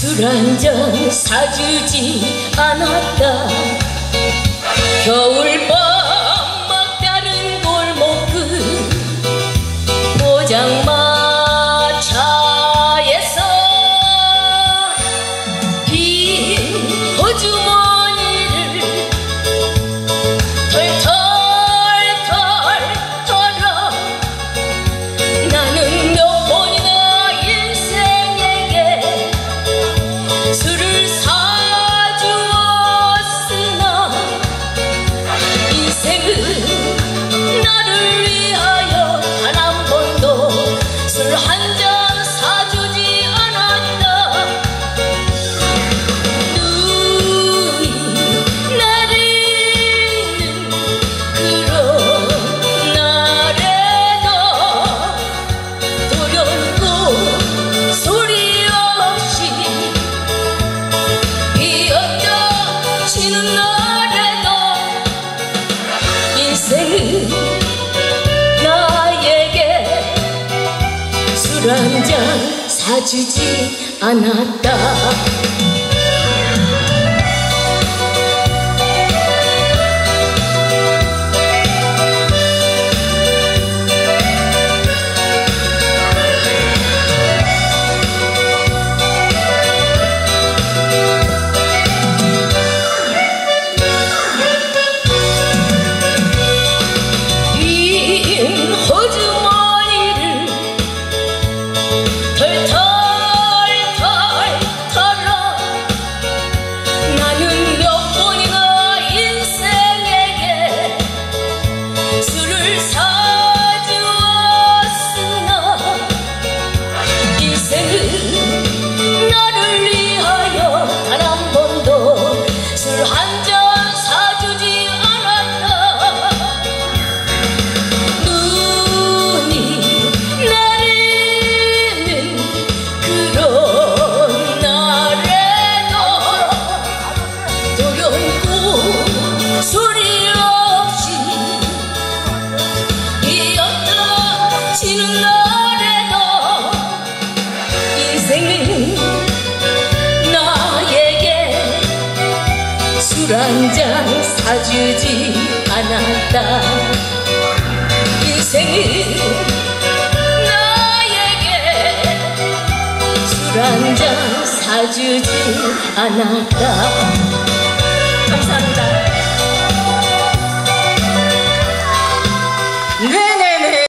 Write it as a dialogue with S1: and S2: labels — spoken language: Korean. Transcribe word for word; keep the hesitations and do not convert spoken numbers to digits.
S1: 술 한 잔 사주지 않았다. 겨울밤 막다른 골목 그 포장마차에서 빈 호주머니를 털털털 털어 나는 몇 번이나 인생에게 술을 사주었으나 인생은 나를 위하여 단 한 번도 술 한 잔 사주지 않았다. 눈이 내리는 그런 날에도 도련고 소리 없이 비었다 치는 날에도 인생은 나에게 술 한 잔 사주지 않았다. 빈 호주머니를 털털털 털어 나는 몇 번이나 인생에게 술을 사주었으나 인생은 나를 위하여 단 한 번도 술 한 잔 사주지 않았다. 눈이 내리는 그런 날에도 도련고 소리 없이 비었다 치는 날에도 인생은 나에게 술 한 잔 사주지 않았다. 인생은 나에게 술 한 잔 사주지 않았다. 감사합니다.